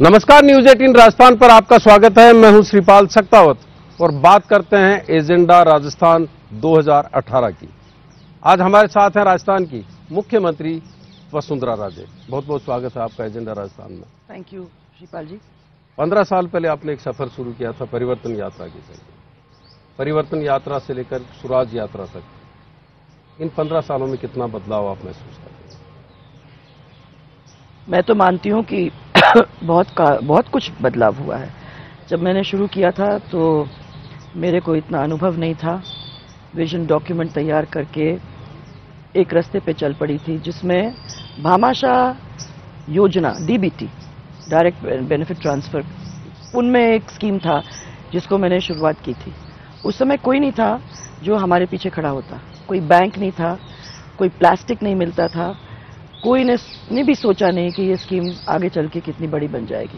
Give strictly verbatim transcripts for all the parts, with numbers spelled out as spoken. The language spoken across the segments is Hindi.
नमस्कार, न्यूज अठारह राजस्थान पर आपका स्वागत है। मैं हूं श्रीपाल सक्तावत और बात करते हैं एजेंडा राजस्थान दो हज़ार अठारह की। आज हमारे साथ हैं राजस्थान की मुख्यमंत्री वसुंधरा राजे। बहुत बहुत स्वागत है आपका एजेंडा राजस्थान में। Thank you Shripal ji. पंद्रह साल पहले आपने एक सफर शुरू किया था परिवर्तन यात्रा के जरिए। परिवर्तन यात्रा से लेकर स्वराज यात्रा तक, इन पंद्रह सालों में कितना बदलाव आप महसूस करते हैं? मैं तो मानती हूँ कि बहुत का बहुत कुछ बदलाव हुआ है। जब मैंने शुरू किया था तो मेरे को इतना अनुभव नहीं था। विजन डॉक्यूमेंट तैयार करके एक रास्ते पे चल पड़ी थी, जिसमें भामाशाह योजना डीबीटी, डायरेक्ट बेनिफिट ट्रांसफर, उनमें एक स्कीम था जिसको मैंने शुरुआत की थी। उस समय कोई नहीं था जो हमारे पीछे खड़ा होता, कोई बैंक नहीं था, कोई प्लास्टिक नहीं मिलता था, कोई ने, ने भी सोचा नहीं कि ये स्कीम आगे चल के कितनी बड़ी बन जाएगी।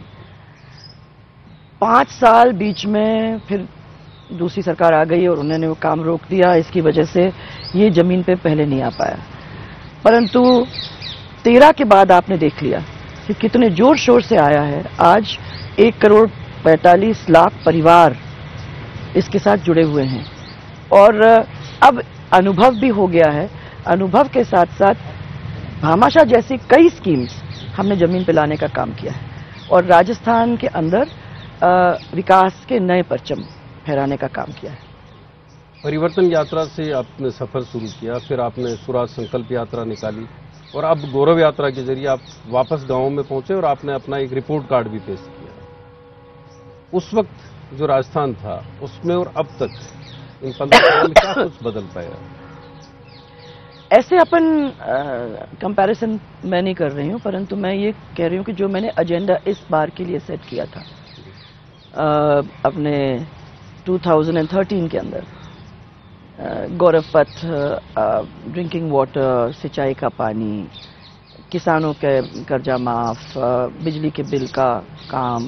पाँच साल बीच में फिर दूसरी सरकार आ गई और उन्होंने वो काम रोक दिया। इसकी वजह से ये जमीन पे पहले नहीं आ पाया। परंतु तेरह के बाद आपने देख लिया कि कितने जोर शोर से आया है। आज एक करोड़ पैंतालीस लाख परिवार इसके साथ जुड़े हुए हैं और अब अनुभव भी हो गया है। अनुभव के साथ साथ भामाशाह जैसी कई स्कीम्स हमने जमीन पे लाने का काम किया है और राजस्थान के अंदर विकास के नए परचम फहराने का काम किया है। परिवर्तन यात्रा से आपने सफर शुरू किया, फिर आपने स्वराज संकल्प यात्रा निकाली और अब गौरव यात्रा के जरिए आप वापस गांवों में पहुंचे और आपने अपना एक रिपोर्ट कार्ड भी पेश किया। उस वक्त जो राजस्थान था उसमें और अब तक इन पंद्रह साल में क्या कुछ बदल पाया? ऐसे अपन कंपैरिजन मैं नहीं कर रही हूं, परंतु मैं ये कह रही हूं कि जो मैंने एजेंडा इस बार के लिए सेट किया था आ, अपने दो हज़ार तेरह के अंदर, गौरव पथ, ड्रिंकिंग वाटर, सिंचाई का पानी, किसानों के कर्जा माफ, बिजली के बिल का काम,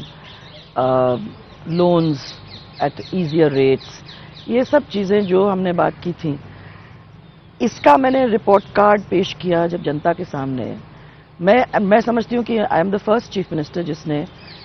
लोन्स एट इजियर रेट्स, ये सब चीज़ें जो हमने बात की थी, इसका मैंने रिपोर्ट कार्ड पेश किया जब जनता के सामने। मैं मैं समझती हूँ कि I am the first chief minister जिसने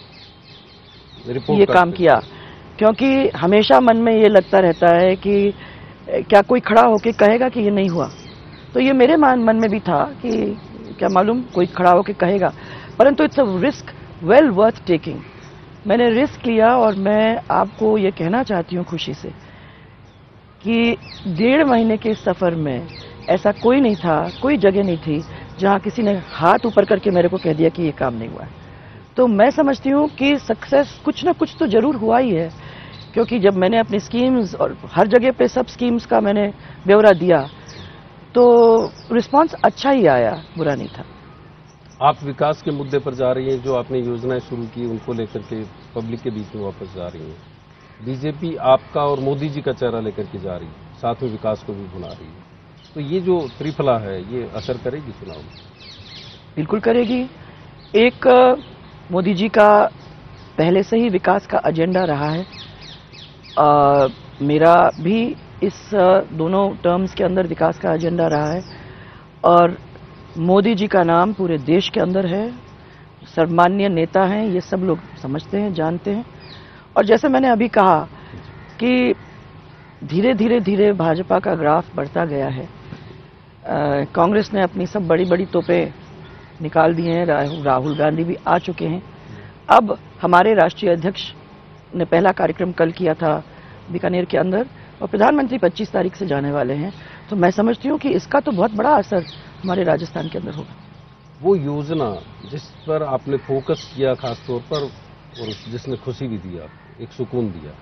ये काम किया, क्योंकि हमेशा मन में ये लगता रहता है कि क्या कोई खड़ा होकर कहेगा कि ये नहीं हुआ। तो ये मेरे मन मन में भी था कि क्या मालूम कोई खड़ा होकर कहेगा, परंतु it's a risk well worth taking. मैंने रिस्क लिया और मैं आपको ये कहना चाहती हूँ खुशी से कि डेढ़ महीने के सफर में ऐसा कोई नहीं था, कोई जगह नहीं थी जहां किसी ने हाथ ऊपर करके मेरे को कह दिया कि ये काम नहीं हुआ है। तो मैं समझती हूँ कि सक्सेस कुछ ना कुछ तो जरूर हुआ ही है, क्योंकि जब मैंने अपनी स्कीम्स और हर जगह पे सब स्कीम्स का मैंने ब्यौरा दिया तो रिस्पांस अच्छा ही आया, बुरा नहीं था। आप विकास के मुद्दे पर जा रही हैं, जो आपने योजनाएं शुरू की उनको लेकर के पब्लिक के बीच में वापस जा रही हैं। बीजेपी आपका और मोदी जी का चेहरा लेकर के जा रही है, साथ में विकास को भी भुना रही है। तो ये जो त्रिफला है ये असर करेगी चुनाव में? बिल्कुल करेगी। एक मोदी जी का पहले से ही विकास का एजेंडा रहा है। आ, मेरा भी इस दोनों टर्म्स के अंदर विकास का एजेंडा रहा है और मोदी जी का नाम पूरे देश के अंदर है। सर्वमान्य नेता हैं, ये सब लोग समझते हैं, जानते हैं। और जैसे मैंने अभी कहा कि धीरे धीरे धीरे भाजपा का ग्राफ बढ़ता गया है। कांग्रेस ने अपनी सब बड़ी बड़ी तोपें निकाल दी हैं, राहुल गांधी भी आ चुके हैं। अब हमारे राष्ट्रीय अध्यक्ष ने पहला कार्यक्रम कल किया था बीकानेर के अंदर और प्रधानमंत्री पच्चीस तारीख से जाने वाले हैं। तो मैं समझती हूँ कि इसका तो बहुत बड़ा असर हमारे राजस्थान के अंदर होगा। वो योजना जिस पर आपने फोकस किया खास तौर पर और जिसने खुशी भी दिया, एक सुकून दिया,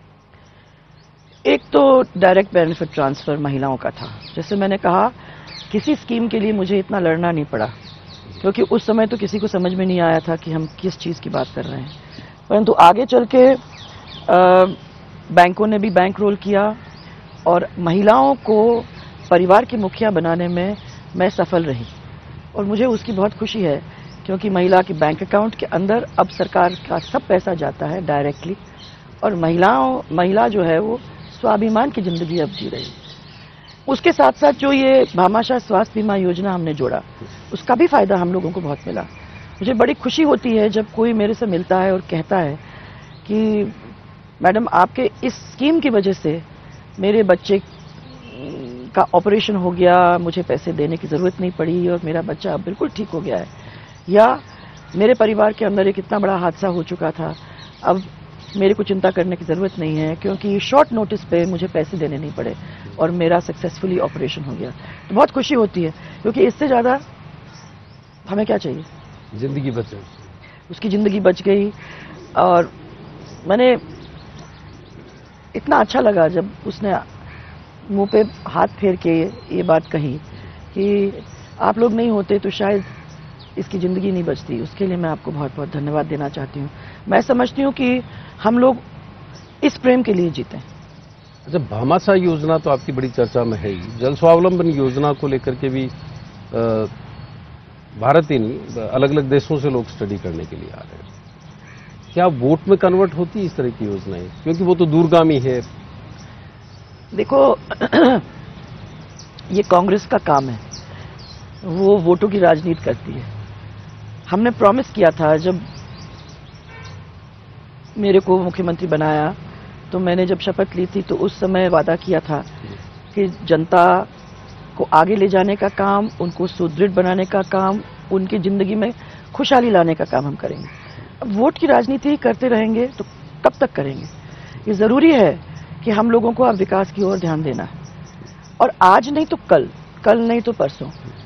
एक तो डायरेक्ट बेनिफिट ट्रांसफर महिलाओं का था। जैसे मैंने कहा, किसी स्कीम के लिए मुझे इतना लड़ना नहीं पड़ा, क्योंकि उस समय तो किसी को समझ में नहीं आया था कि हम किस चीज़ की बात कर रहे हैं। परंतु आगे चल के आ, बैंकों ने भी बैंक रोल किया और महिलाओं को परिवार की मुखिया बनाने में मैं सफल रही और मुझे उसकी बहुत खुशी है, क्योंकि महिला के बैंक अकाउंट के अंदर अब सरकार का सब पैसा जाता है डायरेक्टली और महिलाओं महिला जो है वो स्वाभिमान की जिंदगी अब जी रही। उसके साथ साथ जो ये भामाशाह स्वास्थ्य बीमा योजना हमने जोड़ा, उसका भी फायदा हम लोगों को बहुत मिला मुझे बड़ी खुशी होती है जब कोई मेरे से मिलता है और कहता है कि मैडम आपके इस स्कीम की वजह से मेरे बच्चे का ऑपरेशन हो गया, मुझे पैसे देने की ज़रूरत नहीं पड़ी और मेरा बच्चा अब बिल्कुल ठीक हो गया है, या मेरे परिवार के अंदर एक इतना बड़ा हादसा हो चुका था, अब मेरे को चिंता करने की ज़रूरत नहीं है क्योंकि शॉर्ट नोटिस पे मुझे पैसे देने नहीं पड़े और मेरा सक्सेसफुली ऑपरेशन हो गया। तो बहुत खुशी होती है क्योंकि इससे ज़्यादा हमें क्या चाहिए? जिंदगी बचे, उसकी ज़िंदगी बच गई। और मैंने इतना अच्छा लगा जब उसने मुंह पे हाथ फेर के ये बात कही कि आप लोग नहीं होते तो शायद इसकी ज़िंदगी नहीं बचती। उसके लिए मैं आपको बहुत बहुत धन्यवाद देना चाहती हूँ। मैं समझती हूँ कि हम लोग इस प्रेम के लिए जीते हैं। अच्छा, भामाशाह योजना तो आपकी बड़ी चर्चा में है ही। जल स्वावलंबन योजना को लेकर के भी आ, भारत ही नहीं, अलग अलग देशों से लोग स्टडी करने के लिए आ रहे हैं। क्या वोट में कन्वर्ट होती है इस तरह की योजनाएं? क्योंकि वो तो दूरगामी है। देखो ये कांग्रेस का काम है, वो वोटों की राजनीति करती है। हमने प्रॉमिस किया था, जब मेरे को मुख्यमंत्री बनाया तो मैंने जब शपथ ली थी तो उस समय वादा किया था कि जनता को आगे ले जाने का काम, उनको सुदृढ़ बनाने का काम, उनकी जिंदगी में खुशहाली लाने का काम हम करेंगे। अब वोट की राजनीति करते रहेंगे तो कब तक करेंगे? ये जरूरी है कि हम लोगों को अब विकास की ओर ध्यान देना है, और आज नहीं तो कल, कल नहीं तो परसों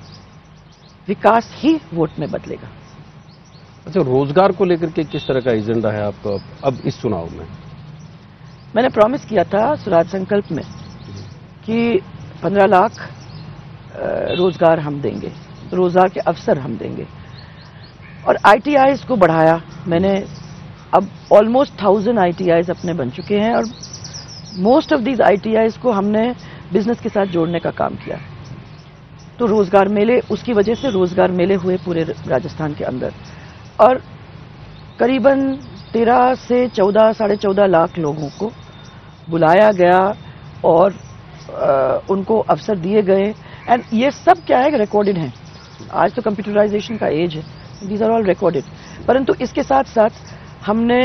विकास ही वोट में बदलेगा। अच्छा, रोजगार को लेकर के किस तरह का एजेंडा है आपका अब इस चुनाव में? मैंने प्रॉमिस किया था स्वराज संकल्प में कि पंद्रह लाख रोजगार हम देंगे, रोजगार के अवसर हम देंगे, और आईटीआईज को बढ़ाया मैंने। अब ऑलमोस्ट थाउजेंड आईटीआईज अपने बन चुके हैं और मोस्ट ऑफ दीज आईटीआईज को हमने बिजनेस के साथ जोड़ने का काम किया। तो रोजगार मेले, उसकी वजह से रोजगार मेले हुए पूरे राजस्थान के अंदर, और करीबन तेरह से चौदह साढ़े चौदह लाख लोगों को बुलाया गया और आ, उनको अवसर दिए गए। एंड ये सब क्या है, रिकॉर्डेड है। आज तो कंप्यूटराइजेशन का एज है, दीज आर ऑल रिकॉर्डेड। परंतु इसके साथ साथ हमने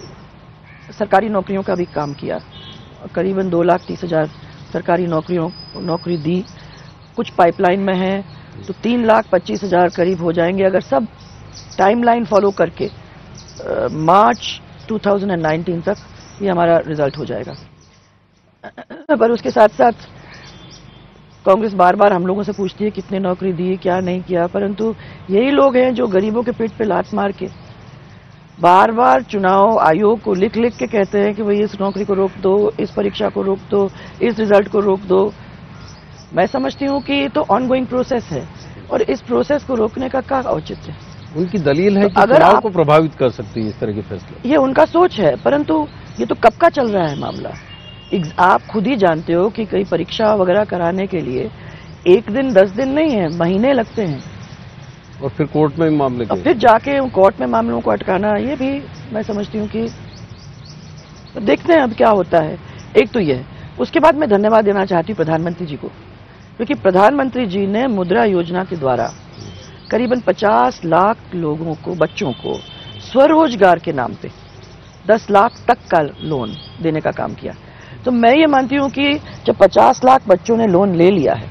सरकारी नौकरियों का भी काम किया। करीबन दो लाख तीस हजार सरकारी नौकरियों नौकरी दी। कुछ पाइपलाइन में है तो तीन लाख पच्चीस हजार करीब हो जाएंगे अगर सब टाइमलाइन फॉलो करके आ, मार्च दो हज़ार उन्नीस तक ये हमारा रिजल्ट हो जाएगा। पर उसके साथ साथ कांग्रेस बार बार हम लोगों से पूछती है कितने नौकरी दी, क्या नहीं किया, परंतु यही लोग हैं जो गरीबों के पेट पे लात मार के बार बार चुनाव आयोग को लिख लिख के कहते हैं कि भाई इस नौकरी को रोक दो, इस परीक्षा को रोक दो, इस रिजल्ट को रोक दो। मैं समझती हूँ कि ये तो ऑनगोइंग प्रोसेस है और इस प्रोसेस को रोकने का क्या औचित्य है? उनकी दलील है तो कि अगर चुनाव आप, को प्रभावित कर सकती है इस तरह के फैसले। ये उनका सोच है, परंतु ये तो कब का चल रहा है मामला। आप खुद ही जानते हो कि कई परीक्षा वगैरह कराने के लिए एक दिन दस दिन नहीं है, महीने लगते हैं, और फिर कोर्ट में भी मामले और फिर जाके कोर्ट में मामलों को अटकाना, ये भी मैं समझती हूँ कि देखते हैं अब क्या होता है। एक तो ये है। उसके बाद मैं धन्यवाद देना चाहती हूँ प्रधानमंत्री जी को, क्योंकि प्रधानमंत्री जी ने मुद्रा योजना के द्वारा करीबन पचास लाख लोगों को, बच्चों को स्वरोजगार के नाम पे दस लाख तक का लोन देने का काम किया। तो मैं ये मानती हूं कि जब पचास लाख बच्चों ने लोन ले लिया है,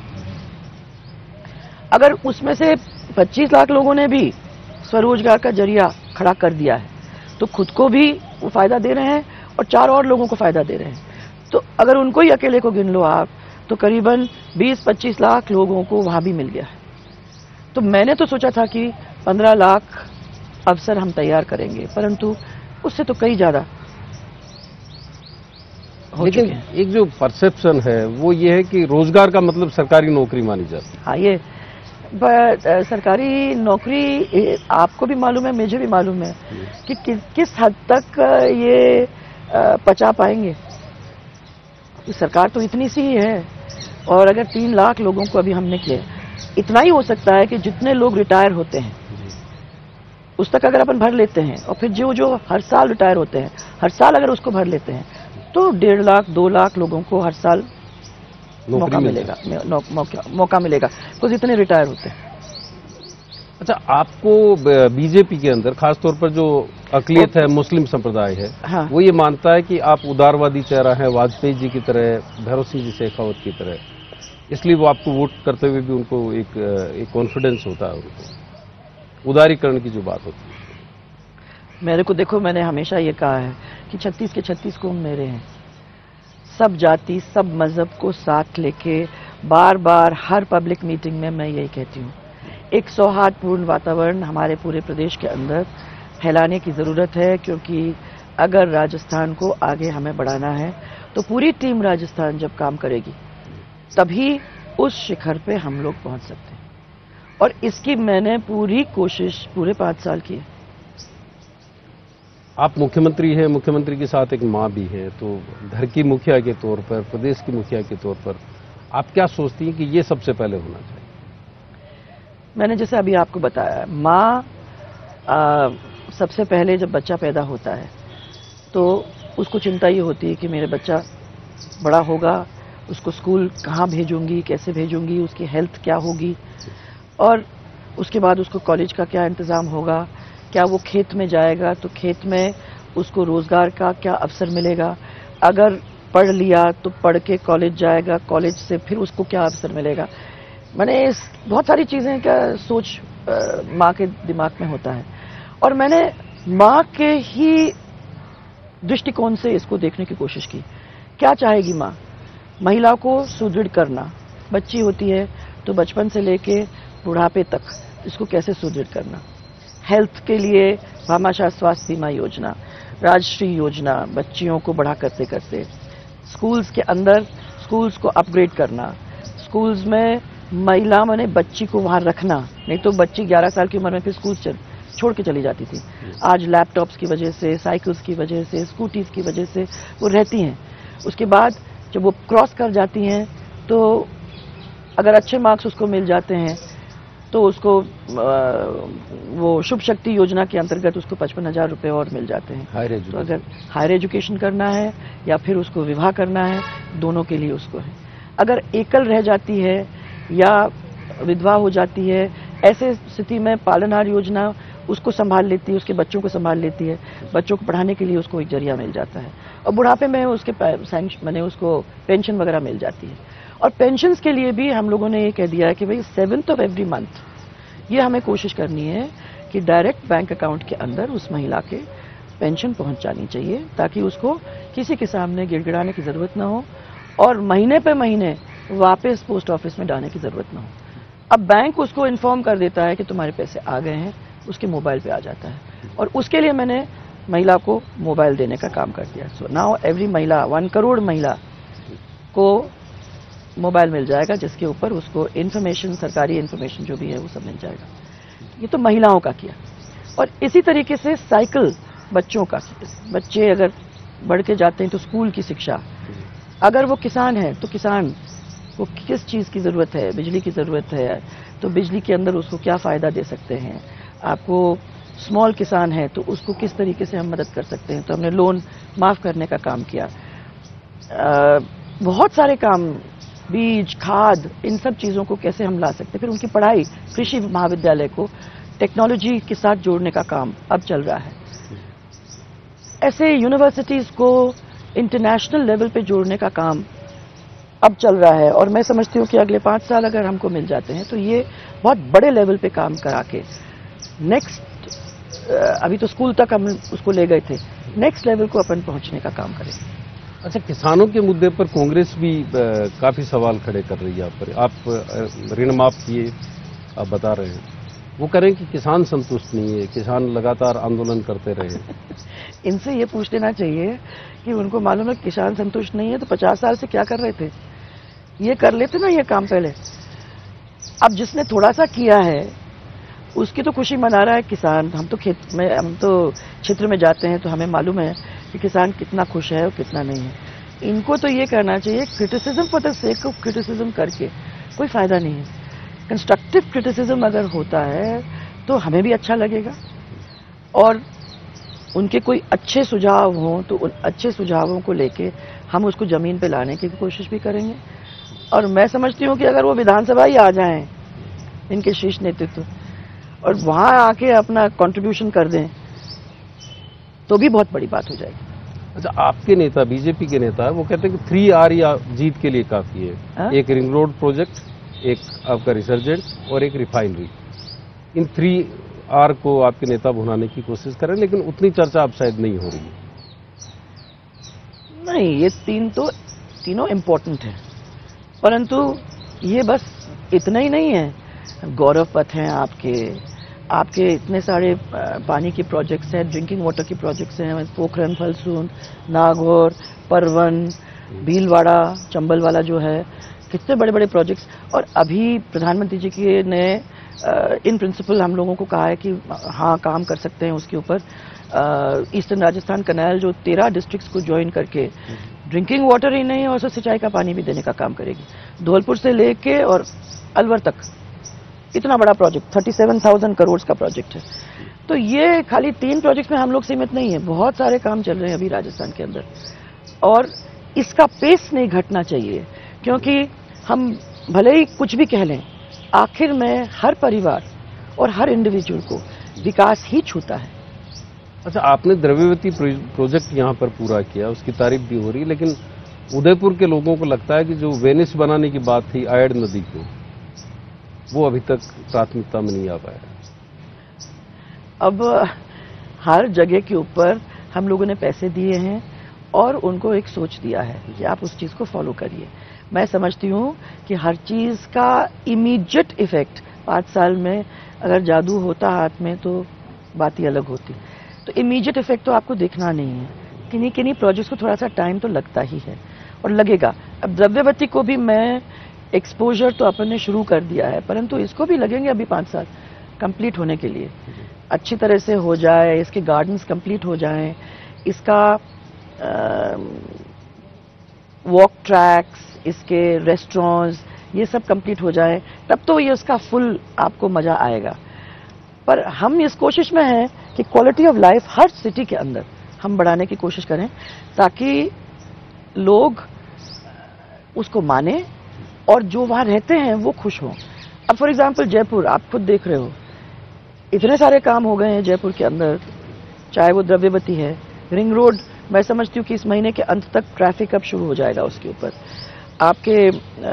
अगर उसमें से पच्चीस लाख लोगों ने भी स्वरोजगार का जरिया खड़ा कर दिया है तो खुद को भी वो फायदा दे रहे हैं और चार और लोगों को फायदा दे रहे हैं। तो अगर उनको ही अकेले को गिन लो आप, तो करीबन बीस पच्चीस लाख लोगों को वहां भी मिल गया है। तो मैंने तो सोचा था कि पंद्रह लाख अवसर हम तैयार करेंगे, परंतु उससे तो कई ज्यादा हो लेकिन चुके हैं। एक जो परसेप्शन है वो ये है कि रोजगार का मतलब सरकारी नौकरी मानी जाती है। हाँ, ये ब- सरकारी नौकरी आपको भी मालूम है, मुझे भी मालूम है कि कि, किस हद तक ये अ, पचा पाएंगे। सरकार तो इतनी सी ही है, और अगर तीन लाख लोगों को अभी हमने किया, इतना ही हो सकता है कि जितने लोग रिटायर होते हैं उस तक अगर अपन भर लेते हैं, और फिर जो जो हर साल रिटायर होते हैं, हर साल अगर उसको भर लेते हैं, तो डेढ़ लाख दो लाख लोगों को हर साल मौका मिलेगा, मौका मौका मिलेगा, कुछ इतने रिटायर होते हैं। अच्छा, आपको बीजेपी के अंदर खासतौर पर जो अकलियत है, मुस्लिम संप्रदाय है, हाँ। वो ये मानता है कि आप उदारवादी चेहरा है, वाजपेयी जी की तरह, भैरव सिंह जी शेखावत की तरह, इसलिए वो आपको वोट करते हुए भी उनको एक एक कॉन्फिडेंस होता है, उनको उदारीकरण की जो बात होती है। मेरे को देखो, मैंने हमेशा ये कहा है कि छत्तीस के छत्तीस कुंभ मेरे हैं। सब जाति, सब मजहब को साथ लेके बार बार हर पब्लिक मीटिंग में मैं यही कहती हूँ, एक सौहार्दपूर्ण वातावरण हमारे पूरे प्रदेश के अंदर फैलाने की ज़रूरत है, क्योंकि अगर राजस्थान को आगे हमें बढ़ाना है तो पूरी टीम राजस्थान जब काम करेगी तभी उस शिखर पे हम लोग पहुंच सकते हैं, और इसकी मैंने पूरी कोशिश पूरे पाँच साल की है। आप मुख्यमंत्री हैं, मुख्यमंत्री के साथ एक माँ भी है, तो घर की मुखिया के तौर पर, प्रदेश की मुखिया के तौर पर आप क्या सोचती हैं कि ये सबसे पहले होना चाहिए? मैंने जैसे अभी आपको बताया, माँ सबसे पहले जब बच्चा पैदा होता है तो उसको चिंता ये होती है कि मेरे बच्चा बड़ा होगा, उसको स्कूल कहाँ भेजूंगी, कैसे भेजूंगी, उसकी हेल्थ क्या होगी, और उसके बाद उसको कॉलेज का क्या इंतज़ाम होगा, क्या वो खेत में जाएगा तो खेत में उसको रोज़गार का क्या अवसर मिलेगा, अगर पढ़ लिया तो पढ़ के कॉलेज जाएगा, कॉलेज से फिर उसको क्या अवसर मिलेगा। मैंने इस बहुत सारी चीज़ें का सोच माँ के दिमाग में होता है, और मैंने माँ के ही दृष्टिकोण से इसको देखने की कोशिश की। क्या चाहेगी माँ? महिला को सुदृढ़ करना। बच्ची होती है तो बचपन से लेके बुढ़ापे तक इसको कैसे सुदृढ़ करना। हेल्थ के लिए भामाशाह स्वास्थ्य बीमा योजना, राजश्री योजना, बच्चियों को बढ़ा करते करते स्कूल्स के अंदर स्कूल्स को अपग्रेड करना, स्कूल्स में महिला माने बच्ची को वहां रखना, नहीं तो बच्ची ग्यारह साल की उम्र में फिर स्कूल चल छोड़ के चली जाती थी। आज लैपटॉप्स की वजह से, साइकिल्स की वजह से, स्कूटीज की वजह से वो रहती हैं। उसके बाद जब वो क्रॉस कर जाती हैं तो अगर अच्छे मार्क्स उसको मिल जाते हैं तो उसको वो शुभ शक्ति योजना के अंतर्गत उसको पचपन हजार रुपये और मिल जाते हैं। हायर एजुकेशन, तो अगर हायर एजुकेशन करना है या फिर उसको विवाह करना है, दोनों के लिए उसको है। अगर एकल रह जाती है या विधवा हो जाती है, ऐसे स्थिति में पालनहार योजना उसको संभाल लेती है, उसके बच्चों को संभाल लेती है, बच्चों को पढ़ाने के लिए उसको एक जरिया मिल जाता है, और बुढ़ापे में उसके मैंने उसको पेंशन वगैरह मिल जाती है। और पेंशन्स के लिए भी हम लोगों ने ये कह दिया है कि भाई सेवेंथ ऑफ एवरी मंथ ये हमें कोशिश करनी है कि डायरेक्ट बैंक अकाउंट के अंदर उस महिला के पेंशन पहुंच जानी चाहिए, ताकि उसको किसी के सामने गिड़गिड़ाने की ज़रूरत ना हो और महीने पे महीने वापस पोस्ट ऑफिस में डालने की ज़रूरत ना हो। अब बैंक उसको इन्फॉर्म कर देता है कि तुम्हारे पैसे आ गए हैं, उसके मोबाइल पे आ जाता है, और उसके लिए मैंने महिला को मोबाइल देने का काम कर दिया। सो नाउ एवरी महिला, वन करोड़ महिला को मोबाइल मिल जाएगा, जिसके ऊपर उसको इन्फॉर्मेशन, सरकारी इन्फॉर्मेशन जो भी है वो सब मिल जाएगा। ये तो महिलाओं का किया। और इसी तरीके से साइकिल बच्चों का, बच्चे अगर बढ़ के जाते हैं तो स्कूल की शिक्षा, अगर वो किसान है तो किसान को किस चीज़ की ज़रूरत है, बिजली की ज़रूरत है तो बिजली के अंदर उसको क्या फ़ायदा दे सकते हैं, आपको स्मॉल किसान है तो उसको किस तरीके से हम मदद कर सकते हैं, तो हमने लोन माफ़ करने का काम किया। आ, बहुत सारे काम, बीज, खाद, इन सब चीज़ों को कैसे हम ला सकते हैं। फिर उनकी पढ़ाई, कृषि महाविद्यालय को टेक्नोलॉजी के साथ जोड़ने का काम अब चल रहा है। ऐसे यूनिवर्सिटीज़ को इंटरनेशनल लेवल पे जोड़ने का काम अब चल रहा है, और मैं समझती हूँ कि अगले पाँच साल अगर हमको मिल जाते हैं तो ये बहुत बड़े लेवल पे काम करा के नेक्स्ट, अभी तो स्कूल तक हम उसको ले गए थे, नेक्स्ट लेवल को अपन पहुंचने का काम करेंगे। अच्छा, किसानों के मुद्दे पर कांग्रेस भी काफी सवाल खड़े कर रही है। आप पर आप ऋण माफ किए, आप बता रहे हैं, वो करें कि किसान संतुष्ट नहीं है, किसान लगातार आंदोलन करते रहे। इनसे ये पूछ लेना चाहिए कि उनको मालूम है किसान संतुष्ट नहीं है तो पचास साल से क्या कर रहे थे, ये कर लेते ना ये काम पहले। अब जिसने थोड़ा सा किया है उसकी तो खुशी मना रहा है किसान। हम तो खेत में, हम तो क्षेत्र में जाते हैं तो हमें मालूम है कि किसान कितना खुश है और कितना नहीं है। इनको तो ये करना चाहिए, criticism for the sake of criticism करके कोई फायदा नहीं है। कंस्ट्रक्टिव क्रिटिसिज्म अगर होता है तो हमें भी अच्छा लगेगा, और उनके कोई अच्छे सुझाव हों तो उन अच्छे सुझावों को लेके हम उसको जमीन पे लाने की कोशिश भी करेंगे। और मैं समझती हूँ कि अगर वो विधानसभा ही आ जाएं, इनके शीर्ष नेतृत्व, और वहां आके अपना कंट्रीब्यूशन कर दें तो भी बहुत बड़ी बात हो जाएगी। अच्छा, आपके नेता, बीजेपी के नेता, वो कहते हैं कि थ्री आर या जीत के लिए काफी है। हा? एक रिंग रोड प्रोजेक्ट, एक आपका रिसर्जेंट और एक रिफाइनरी। इन थ्री आर को आपके नेता भुनाने की कोशिश कर रहे हैं, लेकिन उतनी चर्चा अब शायद नहीं हो रही है। नहीं, ये तीन तो तीनों इम्पोर्टेंट है, परंतु ये बस इतना ही नहीं है। गौरव पथ हैं आपके आपके इतने सारे पानी के प्रोजेक्ट्स हैं, ड्रिंकिंग वाटर के प्रोजेक्ट्स हैं, पोखरन, फलसून, नागौर, परवन, भीलवाड़ा, चंबल वाला जो है, कितने बड़े बड़े प्रोजेक्ट्स। और अभी प्रधानमंत्री जी के ने इन प्रिंसिपल हम लोगों को कहा है कि हाँ काम कर सकते हैं उसके ऊपर। ईस्टर्न राजस्थान कनाल जो तेरह डिस्ट्रिक्ट्स को ज्वाइन करके ड्रिंकिंग वाटर ही नहीं और सिंचाई का पानी भी देने का काम करेगी। धौलपुर से लेके और अलवर तक इतना बड़ा प्रोजेक्ट सैंतीस हज़ार करोड़ का प्रोजेक्ट है। तो ये खाली तीन प्रोजेक्ट्स में हम लोग सीमित नहीं है, बहुत सारे काम चल रहे हैं अभी राजस्थान के अंदर, और इसका पेस नहीं घटना चाहिए, क्योंकि हम भले ही कुछ भी कह लें, आखिर में हर परिवार और हर इंडिविजुअल को विकास ही छूता है। अच्छा, आपने द्रव्यवती प्रोजेक्ट यहाँ पर पूरा किया, उसकी तारीफ भी हो रही है, लेकिन उदयपुर के लोगों को लगता है कि जो वेनिस बनाने की बात थी आयड नदी को, वो अभी तक प्राथमिकता में नहीं आ पाया। अब हर जगह के ऊपर हम लोगों ने पैसे दिए हैं और उनको एक सोच दिया है कि आप उस चीज को फॉलो करिए। मैं समझती हूँ कि हर चीज का इमीडिएट इफेक्ट पाँच साल में अगर जादू होता हाथ में तो बात ही अलग होती। तो इमीडिएट इफेक्ट तो आपको देखना नहीं है, किन्हीं किन्हीं प्रोजेक्ट्स को थोड़ा सा टाइम तो लगता ही है और लगेगा। अब द्रव्यवती को भी मैं एक्सपोजर तो अपन ने शुरू कर दिया है, परंतु इसको भी लगेंगे अभी पाँच साल कंप्लीट होने के लिए, अच्छी तरह से हो जाए, इसके गार्डन्स कंप्लीट हो जाएं, इसका वॉक ट्रैक्स, इसके रेस्टोरेंट्स, ये सब कंप्लीट हो जाए, तब तो ये उसका फुल आपको मजा आएगा। पर हम इस कोशिश में हैं कि क्वालिटी ऑफ लाइफ हर सिटी के अंदर हम बढ़ाने की कोशिश करें ताकि लोग उसको माने और जो वहां रहते हैं वो खुश हों। अब फॉर एग्जांपल जयपुर, आप खुद देख रहे हो, इतने सारे काम हो गए हैं जयपुर के अंदर, चाहे वो द्रव्यवती है, रिंग रोड, मैं समझती हूँ कि इस महीने के अंत तक ट्रैफिक अब शुरू हो जाएगा उसके ऊपर। आपके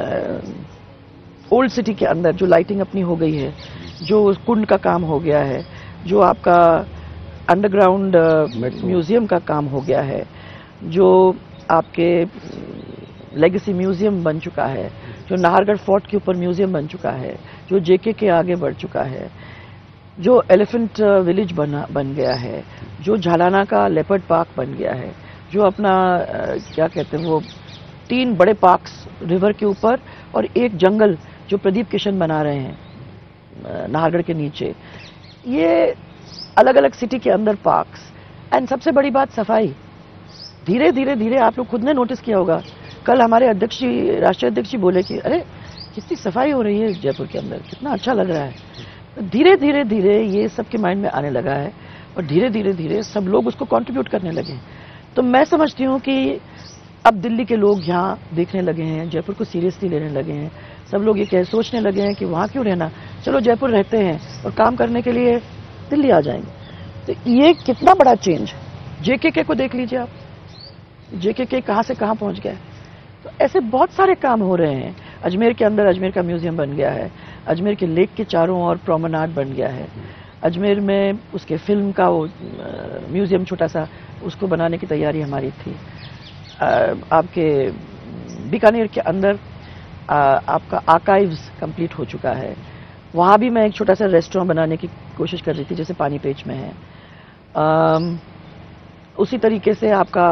ओल्ड सिटी के अंदर जो लाइटिंग अपनी हो गई है, जो कुंड का काम हो गया है, जो आपका अंडरग्राउंड म्यूजियम का काम हो गया है, जो आपके लेगेसी म्यूजियम बन चुका है, जो नाहरगढ़ फोर्ट के ऊपर म्यूजियम बन चुका है, जो जेके के आगे बढ़ चुका है, जो एलिफेंट विलेज बना बन गया है, जो झालाना का लेपर्ड पार्क बन गया है, जो अपना क्या कहते हैं वो तीन बड़े पार्क्स रिवर के ऊपर और एक जंगल जो प्रदीप किशन बना रहे हैं नाहरगढ़ के नीचे, ये अलग अलग सिटी के अंदर पार्क्स। एंड सबसे बड़ी बात सफाई, धीरे धीरे धीरे आप लोग खुद ने नोटिस किया होगा, कल हमारे अध्यक्ष जी, राष्ट्रीय अध्यक्ष जी बोले कि अरे कितनी सफाई हो रही है जयपुर के अंदर, कितना अच्छा लग रहा है। तो धीरे धीरे धीरे ये सबके माइंड में आने लगा है और धीरे धीरे धीरे सब लोग उसको कंट्रीब्यूट करने लगे। तो मैं समझती हूँ कि अब दिल्ली के लोग यहाँ देखने लगे हैं, जयपुर को सीरियसली लेने लगे हैं, सब लोग ये कह सोचने लगे हैं कि वहाँ क्यों रहना, चलो जयपुर रहते हैं और काम करने के लिए दिल्ली आ जाएंगे। तो ये कितना बड़ा चेंज, जेके को देख लीजिए आप, जेके कहाँ से कहाँ पहुँच गया। तो ऐसे बहुत सारे काम हो रहे हैं। अजमेर के अंदर अजमेर का म्यूजियम बन गया है, अजमेर के लेक के चारों ओर प्रोमेनाड बन गया है, अजमेर में उसके फिल्म का वो म्यूजियम छोटा सा, उसको बनाने की तैयारी हमारी थी। आ, आपके बीकानेर के अंदर आ, आपका आर्काइव्स कंप्लीट हो चुका है, वहाँ भी मैं एक छोटा सा रेस्टोरेंट बनाने की कोशिश कर रही थी जैसे पानी पेच में है। आ, उसी तरीके से आपका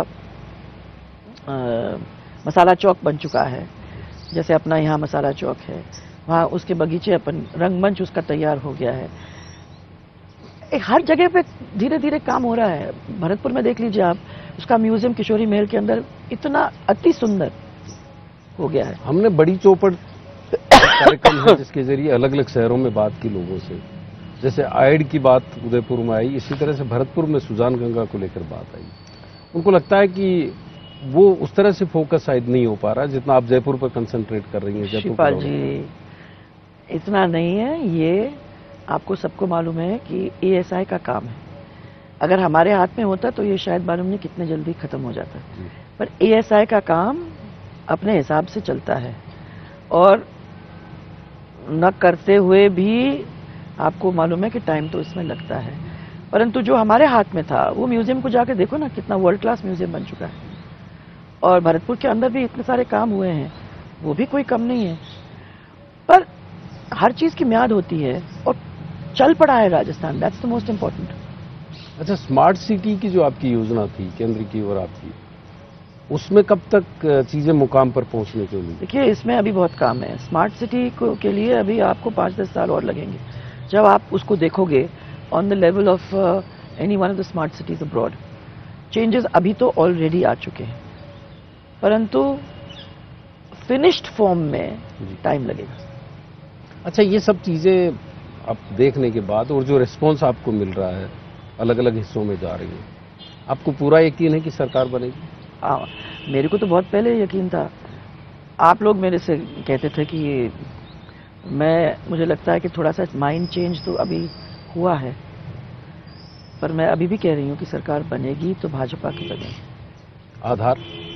आ, मसाला चौक बन चुका है, जैसे अपना यहाँ मसाला चौक है, वहाँ उसके बगीचे अपन रंगमंच उसका तैयार हो गया है। हर जगह पे धीरे धीरे काम हो रहा है। भरतपुर में देख लीजिए आप, उसका म्यूजियम किशोरी महल के अंदर इतना अति सुंदर हो गया है। हमने बड़ी चौपड़ कार्यक्रम है जिसके जरिए अलग अलग शहरों में बात की लोगों से, जैसे आयड की बात उदयपुर में आई, इसी तरह से भरतपुर में सुजान गंगा को लेकर बात आई। उनको लगता है कि वो उस तरह से फोकस शायद नहीं हो पा रहा जितना आप जयपुर पर कंसंट्रेट कर रही हैं। शिवपाल जी, इतना नहीं है, ये आपको सबको मालूम है कि ए एस आई का काम है। अगर हमारे हाथ में होता तो ये शायद मालूम नहीं कितने जल्दी खत्म हो जाता, पर ए एस आई का काम अपने हिसाब से चलता है और न करते हुए भी आपको मालूम है कि टाइम तो इसमें लगता है। परंतु जो हमारे हाथ में था वो म्यूजियम को जाके देखो ना, कितना वर्ल्ड क्लास म्यूजियम बन चुका है और भरतपुर के अंदर भी इतने सारे काम हुए हैं, वो भी कोई कम नहीं है। पर हर चीज की म्याद होती है और चल पड़ा है Rajasthan, that's the most important. अच्छा, स्मार्ट सिटी की जो आपकी योजना थी केंद्र की और आपकी, उसमें कब तक चीजें मुकाम पर पहुंचने के लिए? देखिए, इसमें अभी बहुत काम है। स्मार्ट सिटी को के लिए अभी आपको पाँच दस साल और लगेंगे। जब आप उसको देखोगे on the level of any one of the smart cities abroad, changes अभी तो ऑलरेडी आ चुके हैं, परंतु फिनिश्ड फॉर्म में टाइम लगेगा। अच्छा, ये सब चीजें आप देखने के बाद और जो रिस्पॉन्स आपको मिल रहा है अलग अलग हिस्सों में जा रही है, आपको पूरा यकीन है कि सरकार बनेगी? हाँ, मेरे को तो बहुत पहले यकीन था। आप लोग मेरे से कहते थे कि ये मैं मुझे लगता है कि थोड़ा सा माइंड चेंज तो अभी हुआ है, पर मैं अभी भी कह रही हूँ कि सरकार बनेगी तो भाजपा की बनेगी। आधार?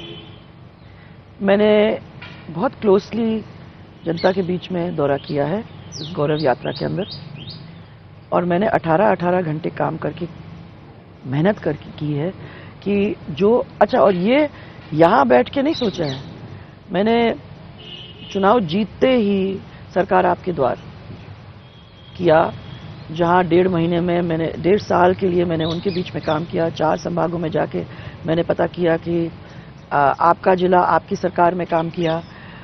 मैंने बहुत क्लोजली जनता के बीच में दौरा किया है इस गौरव यात्रा के अंदर, और मैंने अठारह अठारह घंटे काम करके मेहनत करके की है कि जो अच्छा, और ये यहाँ बैठ के नहीं सोचा है मैंने, चुनाव जीतते ही सरकार आपके द्वार किया, जहाँ डेढ़ महीने में मैंने डेढ़ साल के लिए मैंने उनके बीच में काम किया। चार संभागों में जाके मैंने पता किया कि आ, आपका जिला आपकी सरकार में काम किया,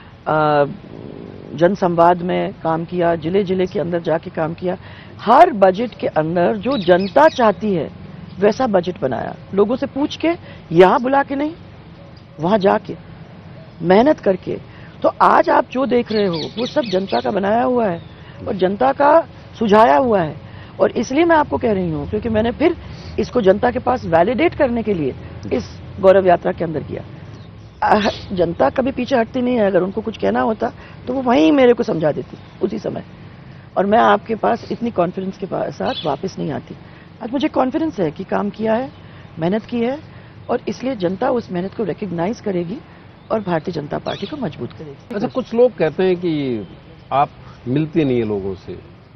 जन संवाद में काम किया, जिले जिले के अंदर जाके काम किया। हर बजट के अंदर जो जनता चाहती है वैसा बजट बनाया, लोगों से पूछ के, यहाँ बुला के नहीं, वहां जाके मेहनत करके। तो आज आप जो देख रहे हो वो सब जनता का बनाया हुआ है और जनता का सुझाया हुआ है, और इसलिए मैं आपको कह रही हूँ क्योंकि मैंने फिर इसको जनता के पास वैलिडेट करने के लिए इस गौरव यात्रा के अंदर किया। जनता कभी पीछे हटती नहीं है, अगर उनको कुछ कहना होता तो वो वहीं मेरे को समझा देती उसी समय, और मैं आपके पास इतनी कॉन्फिडेंस के साथ वापस नहीं आती। आज मुझे कॉन्फिडेंस है कि काम किया है, मेहनत की है, और इसलिए जनता उस मेहनत को रिकग्नाइज करेगी और भारतीय जनता पार्टी को मजबूत करेगी। अच्छा, कुछ लोग कहते हैं कि आप मिलते नहीं है लोगों से।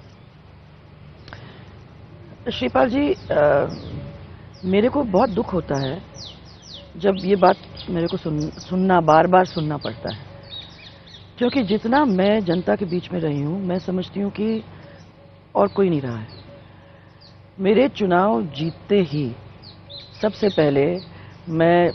श्रीपाल जी, आ, मेरे को बहुत दुख होता है जब ये बात मेरे को सुन, सुनना बार बार सुनना पड़ता है, क्योंकि जितना मैं जनता के बीच में रही हूँ मैं समझती हूँ कि और कोई नहीं रहा है। मेरे चुनाव जीतते ही सबसे पहले मैं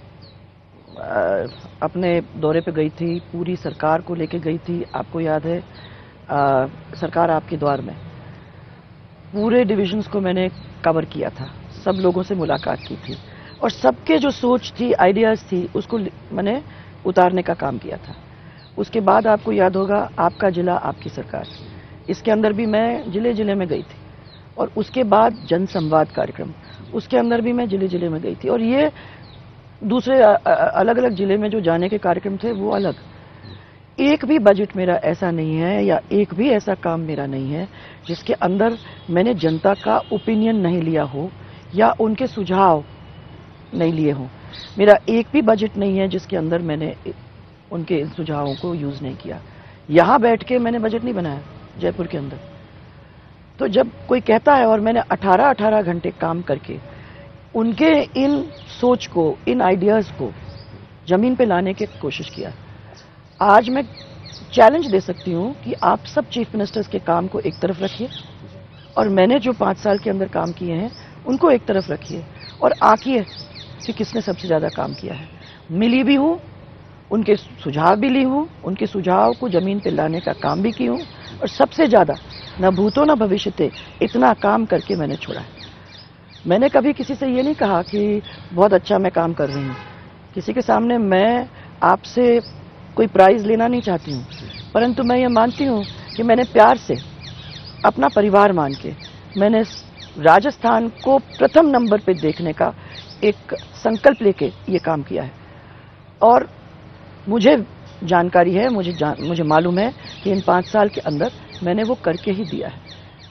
आ, अपने दौरे पे गई थी, पूरी सरकार को लेके गई थी। आपको याद है, आ, सरकार आपके द्वार में पूरे डिविजन्स को मैंने कवर किया था, सब लोगों से मुलाकात की थी और सबके जो सोच थी, आइडियाज थी, उसको मैंने उतारने का काम किया था। उसके बाद आपको याद होगा, आपका जिला आपकी सरकार, इसके अंदर भी मैं जिले जिले में गई थी, और उसके बाद जन संवाद कार्यक्रम, उसके अंदर भी मैं जिले जिले में गई थी, और ये दूसरे अलग अलग जिले में जो जाने के कार्यक्रम थे वो अलग। एक भी बजट मेरा ऐसा नहीं है या एक भी ऐसा काम मेरा नहीं है जिसके अंदर मैंने जनता का ओपिनियन नहीं लिया हो या उनके सुझाव नहीं लिए हों। मेरा एक भी बजट नहीं है जिसके अंदर मैंने उनके सुझावों को यूज नहीं किया। यहाँ बैठ के मैंने बजट नहीं बनाया जयपुर के अंदर। तो जब कोई कहता है, और मैंने अठारह अठारह घंटे काम करके उनके इन सोच को, इन आइडियाज को जमीन पे लाने की कोशिश किया। आज मैं चैलेंज दे सकती हूँ कि आप सब चीफ मिनिस्टर्स के काम को एक तरफ रखिए और मैंने जो पाँच साल के अंदर काम किए हैं उनको एक तरफ रखिए और आंकिए कि किसने सबसे ज़्यादा काम किया है। मिली भी हूँ, उनके सुझाव भी ली हूँ, उनके सुझाव को जमीन पे लाने का काम भी की हूँ, और सबसे ज़्यादा न भूतो न भविष्यते इतना काम करके मैंने छोड़ा है। मैंने कभी किसी से ये नहीं कहा कि बहुत अच्छा मैं काम कर रही हूँ। किसी के सामने मैं आपसे कोई प्राइज लेना नहीं चाहती हूँ, परंतु मैं ये मानती हूँ कि मैंने प्यार से अपना परिवार मान के मैंने राजस्थान को प्रथम नंबर पे देखने का एक संकल्प लेके ये काम किया है। और मुझे जानकारी है, मुझे जान, मुझे मालूम है कि इन पाँच साल के अंदर मैंने वो करके ही दिया है।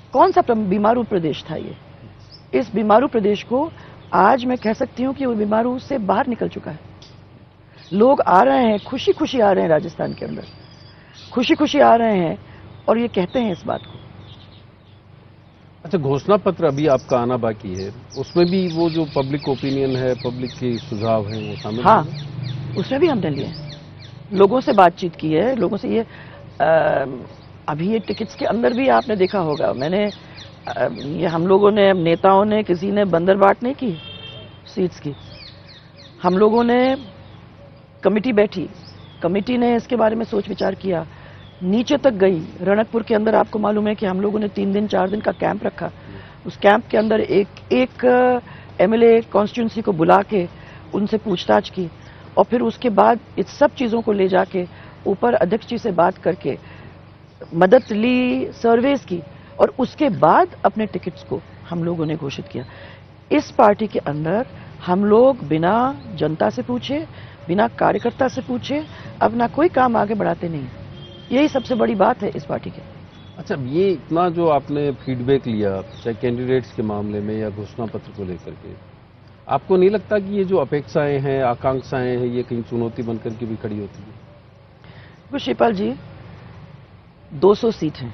कौन सा बीमारू प्रदेश था ये? इस बीमारू प्रदेश को आज मैं कह सकती हूं कि वो बीमारू से बाहर निकल चुका है। लोग आ रहे हैं, खुशी खुशी आ रहे हैं राजस्थान के अंदर, खुशी खुशी आ रहे हैं और ये कहते हैं इस बात को। अच्छा, घोषणा पत्र अभी आपका आना बाकी है, उसमें भी वो जो पब्लिक ओपिनियन है, पब्लिक के सुझाव हैं, वो शामिल हाँ, हैं? उसमें भी हमने लिए हैं, लोगों से बातचीत की है, लोगों से ये आ, अभी ये टिकट्स के अंदर भी आपने देखा होगा, मैंने आ, ये हम लोगों ने, नेताओं ने, किसी ने बंदरबाट नहीं की सीट्स की, हम लोगों ने कमेटी बैठी, कमेटी ने इसके बारे में सोच विचार किया, नीचे तक गई। रणकपुर के अंदर आपको मालूम है कि हम लोगों ने तीन दिन चार दिन का कैंप रखा। उस कैंप के अंदर एक एक एमएलए कॉन्स्टिट्यूंसी को बुला के उनसे पूछताछ की और फिर उसके बाद इस सब चीज़ों को ले जाके ऊपर अध्यक्ष जी से बात करके मदद ली, सर्वेस की और उसके बाद अपने टिकट्स को हम लोगों ने घोषित किया। इस पार्टी के अंदर हम लोग बिना जनता से पूछे, बिना कार्यकर्ता से पूछे अपना कोई काम आगे बढ़ाते नहीं। यही सबसे बड़ी बात है इस पार्टी के। अच्छा, ये इतना जो आपने फीडबैक लिया, चाहे कैंडिडेट्स के मामले में या घोषणा पत्र को लेकर के, आपको नहीं लगता कि ये जो अपेक्षाएं हैं, आकांक्षाएं हैं, ये कहीं चुनौती बनकर के भी खड़ी होती है? तो शिवपाल जी, दो सौ सीट हैं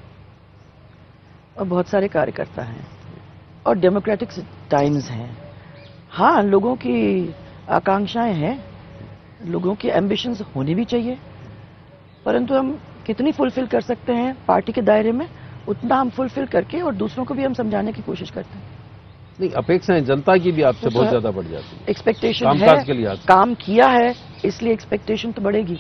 और बहुत सारे कार्यकर्ता हैं और डेमोक्रेटिक टाइम्स हैं। हाँ, लोगों की आकांक्षाएं हैं, लोगों की एम्बिशंस होनी भी चाहिए, परंतु हम कितनी फुलफिल कर सकते हैं पार्टी के दायरे में, उतना हम फुलफिल करके और दूसरों को भी हम समझाने की कोशिश करते हैं। नहीं, अपेक्षाएं जनता की भी आपसे बहुत ज्यादा बढ़ जाती है। एक्सपेक्टेशन कामकाज है, के लिहाज से। काम किया है, इसलिए एक्सपेक्टेशन तो बढ़ेगी।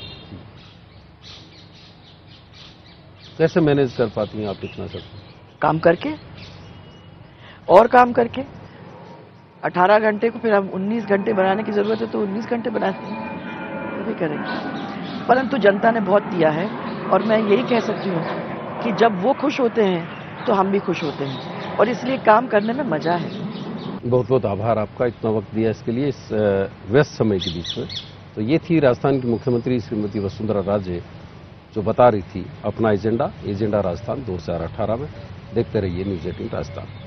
कैसे मैनेज कर पाती हैं आप इतना सब? काम करके और काम करके। अठारह घंटे को फिर हम उन्नीस घंटे बनाने की जरूरत है तो उन्नीस घंटे बनाते हैं, वो भी करेंगे। परंतु जनता ने बहुत दिया है और मैं यही कह सकती हूँ कि जब वो खुश होते हैं तो हम भी खुश होते हैं और इसलिए काम करने में मजा है। बहुत बहुत आभार आपका, इतना वक्त दिया इसके लिए, इस व्यस्त समय के बीच में। तो ये थी राजस्थान की मुख्यमंत्री श्रीमती वसुंधरा राजे, जो बता रही थी अपना एजेंडा एजेंडा राजस्थान दो हज़ार अठारह में। देखते रहिए न्यूज़ एटीन राजस्थान।